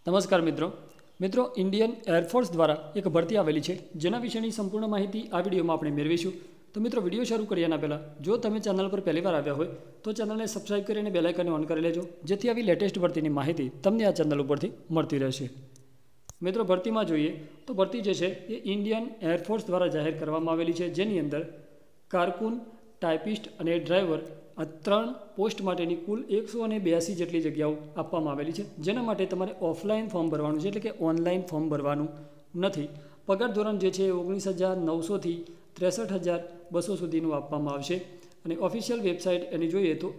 નમસ્કાર મિત્રો Indian air force દ્વારા એક ભરતી આવેલી છે જેના વિશેની સંપૂર્ણ માહિતી આ વિડીયોમાં આપણે મેળવીશું। તો મિત્રો વિડીયો શરૂ કર્યાના પહેલાં જો તમે ચેનલ પર પહેલીવાર આવ્યા હોય તો ચેનલને સબસ્ક્રાઇબ કરીને બેલ આઇકનને ઓન કરી લેજો જેથી આવી લેટેસ્ટ ભરતીની માહિતી તમને આ ચેનલ ઉપરથી મળતી રહેશે। મિત્રો ભરતીમાં જોઈએ તો ભરતી જે છે એ ઇન્ડિયન એરફોર્સ દ્વારા જાહેર કરવામાં આવેલી છે જેની અંદર કારકુન, ટાઇપિસ્ટ અને ડ્રાઈવર આ 3 પોસ્ટ માટેની કુલ 182 જેટલી જગ્યાઓ આપવામાં આવેલી છે જેના માટે તમારે ઓફલાઈન ફોર્મ ભરવાનું છે એટલે કે ઓનલાઈન ફોર્મ ભરવાનું નથી। પગાર ધોરણ જે છે 19,900 થી 63,200 સુધીનું આપવામાં આવશે અને ઓફિશિયલ વેબસાઇટ એની જોઈએ તો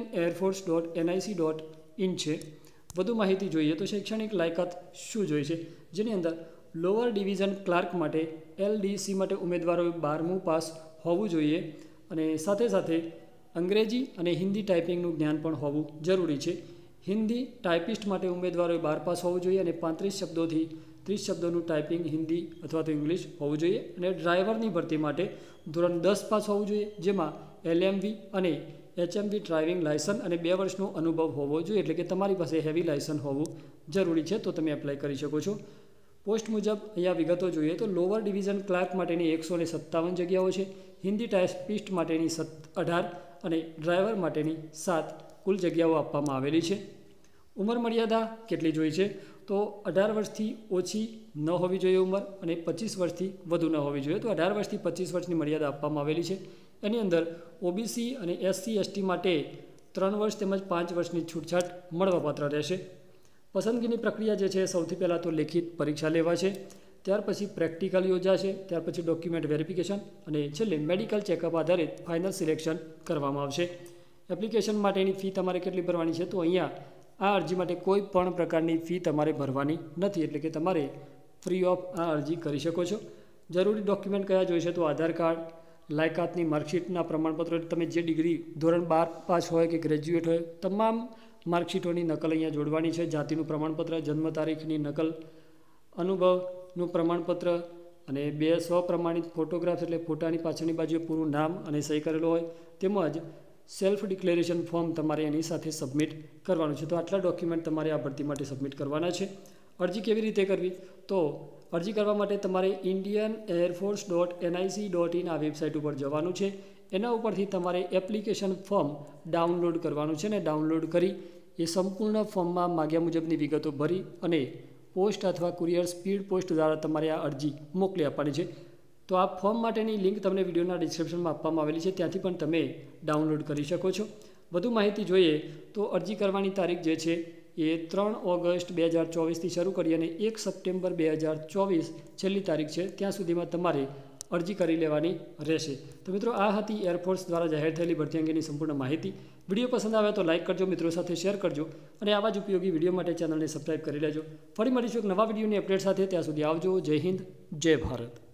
indianairforce.nic.in છે। વધુ માહિતી જોઈએ તો શૈક્ષણિક લાયકાત શું જોઈએ છે જેની અંદર લોઅર ડિવિઝન ક્લાર્ક માટે LDC માટે ઉમેદવારોએ 12મું પાસ હોવું જોઈએ અને સાથે સાથે અંગ્રેજી અને હિન્દી ટાઈપિંગનું જ્ઞાન પણ હોવું જરૂરી છે। હિન્દી ટાઈપિસ્ટ માટે ઉમેદવારોએ 12 પાસ હોવું જોઈએ અને 35 શબ્દોથી 30 શબ્દોનું ટાઈપિંગ હિન્દી અથવા તો ઇંગ્લિશ હોવું જોઈએ અને ડ્રાઈવરની ભરતી માટે ધોરણ 10 પાસ હોવું જોઈએ જેમાં LMV અને HMV ડ્રાઇવિંગ લાયસન્સ અને 2 વર્ષનો અનુભવ હોવો જોઈએ એટલે કે તમારી પાસે હેવી લાયસન્સ હોવું જરૂરી છે તો તમે એપ્લાય કરી શકો છો। પોસ્ટ મુજબ અહીંયા વિગતો જોઈએ તો લોઅર ડિવિઝન ક્લાર્ક માટેની 157 જગ્યાઓ છે, હિન્દી ટાઈપિસ્ટ માટેની 18 અને ડ્રાઈવર માટેની 7 કુલ જગ્યાઓ આપવામાં આવેલી છે। ઉંમર મર્યાદા કેટલી જોઈએ છે તો 18 વર્ષથી ઓછી ન હોવી જોઈએ ઉંમર અને 25 વર્ષથી વધુ ન હોવી જોઈએ તો 18 વર્ષથી 25 વર્ષની મર્યાદા આપવામાં આવેલી છે। એની અંદર OBC અને SC ST માટે 3 વર્ષ તેમજ 5 વર્ષની છૂટછાટ મળવાપાત્ર રહેશે। પસંદગીની પ્રક્રિયા જે છે સૌથી પહેલાં તો લેખિત પરીક્ષા લેવાશે, ત્યાર પછી પ્રેક્ટિકલ યોજાશે, ત્યાર પછી ડોક્યુમેન્ટ વેરિફિકેશન અને છેલ્લે મેડિકલ ચેકઅપ આધારિત ફાઇનલ સિલેક્શન કરવામાં આવશે। એપ્લિકેશન માટેની ફી તમારે કેટલી ભરવાની છે તો અહીંયા આ અરજી માટે કોઈ પણ પ્રકારની ફી તમારે ભરવાની નથી એટલે કે તમારે ફ્રી ઓફ આ અરજી કરી શકો છો। જરૂરી ડોક્યુમેન્ટ કયા જોઈશે તો આધાર કાર્ડ, લાયકાતની માર્કશીટના પ્રમાણપત્રો, તમે જે ડિગ્રી ધોરણ 12 પાસ હોય કે ગ્રેજ્યુએટ હોય તમામ માર્કશીટોની નકલ અહીંયા જોડવાની છે, જાતિનું પ્રમાણપત્ર, જન્મ તારીખની નકલ, અનુભવનું પ્રમાણપત્ર અને 2 સ્વપ્રમાણિત ફોટોગ્રાફ્સ એટલે ફોટાની પાછળની બાજુએ પૂરું નામ અને સહી કરેલો હોય તેમજ સેલ્ફ ડિક્લેરેશન ફોર્મ તમારે એની સાથે સબમિટ કરવાનું છે। તો આટલા ડોક્યુમેન્ટ તમારે આ ભરતી માટે સબમિટ કરવાના છે। અરજી કેવી રીતે કરવી તો અરજી કરવા માટે તમારે indianairforce.nic.in આ વેબસાઇટ ઉપર જવાનું છે, એના ઉપરથી તમારે એપ્લિકેશન ફોર્મ ડાઉનલોડ કરવાનું છે ને ડાઉનલોડ કરી એ સંપૂર્ણ ફોર્મમાં માગ્યા મુજબની વિગતો ભરી અને પોસ્ટ અથવા કુરિયર સ્પીડ પોસ્ટ દ્વારા તમારે આ અરજી મોકલી આપવાની છે। તો આ ફોર્મ માટેની લિંક તમને વિડીયોના ડિસ્ક્રિપ્શનમાં આપવામાં આવેલી છે, ત્યાંથી પણ તમે ડાઉનલોડ કરી શકો છો। વધુ માહિતી જોઈએ તો અરજી કરવાની તારીખ જે છે એ 3 ઓગસ્ટ 2024થી શરૂ કરી અને 1 સપ્ટેમ્બર 2024 છેલ્લી તારીખ છે ત્યાં સુધીમાં તમારે અરજી કરી લેવાની રહેશે। તો મિત્રો આ હતી એરફોર્સ દ્વારા જાહેર થયેલી ભરતી અંગેની સંપૂર્ણ માહિતી। વિડીયો પસંદ આવે તો લાઇક કરજો, મિત્રો સાથે શેર કરજો અને આવા જ ઉપયોગી વિડીયો માટે ચેનલને સબસ્ક્રાઇબ કરી લેજો। ફરી મળીશું એક નવા વિડીયોની અપડેટ સાથે, ત્યાં સુધી આવજો। જય હિન્દ, જય ભારત।